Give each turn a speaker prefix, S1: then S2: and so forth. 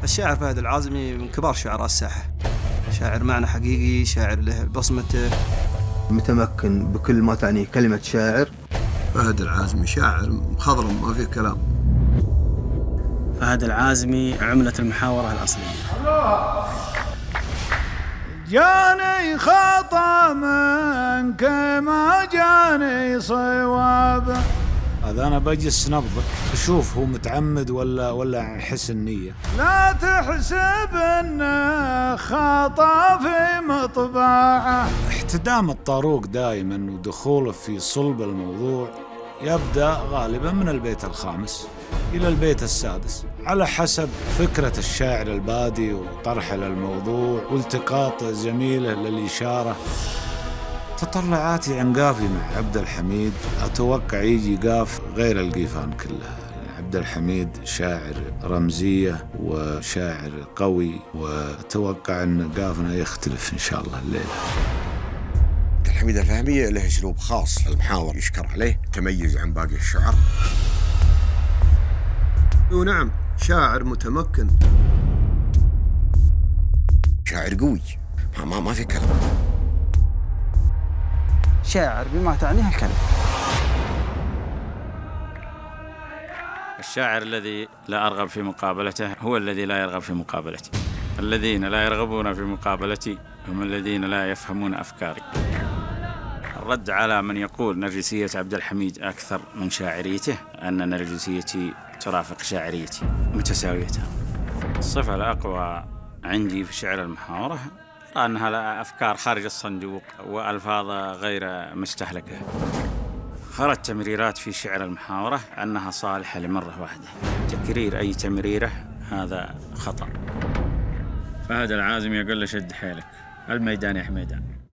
S1: الشاعر فهد العازمي من كبار شعراء الساحة، شاعر معنى حقيقي، شاعر له بصمته،
S2: متمكن بكل ما تعنيه كلمة شاعر.
S3: فهد العازمي شاعر مخضرم ما فيه كلام.
S4: فهد العازمي عملة المحاورة الأصلية.
S5: جاني خطأ منك ما جاني صواب.
S6: هذا أنا بجس نبضه أشوف هو متعمد ولا حس النية.
S5: لا تحسب إنه خطأ في مطبعه.
S6: احتدام الطاروق دائما ودخوله في صلب الموضوع يبدأ غالبا من البيت الخامس إلى البيت السادس على حسب فكرة الشاعر البادي وطرحه للموضوع والتقاط زميله للإشارة. تطلعاتي عن قافي مع عبد الحميد أتوقع يجي قاف غير القيفان كلها. عبد الحميد شاعر رمزية وشاعر قوي، وأتوقع أن قافنا يختلف إن شاء الله الليلة.
S7: عبد الحميد الفهمي له أسلوب خاص في المحاور يشكر عليه، تميز عن باقي الشعر.
S3: ونعم شاعر متمكن،
S7: شاعر قوي ما في كلام.
S4: شاعر بما تعنيه الكلمة.
S8: الشاعر الذي لا أرغب في مقابلته هو الذي لا يرغب في مقابلتي. الذين لا يرغبون في مقابلتي هم الذين لا يفهمون أفكاري. الرد على من يقول نرجسية عبد الحميد أكثر من شاعريته أن نرجسيتي ترافق شاعريتي متساويتان. الصفة الأقوى عندي في شعر المحاورة أنها لها أفكار خارج الصندوق وألفاظ غير مستهلكة. خرجت تمريرات في شعر المحاورة أنها صالحة لمرة واحدة، تكرير أي تمريرة هذا خطأ. فهد العازمي يقول له شد حيلك، الميدان يا حميدان.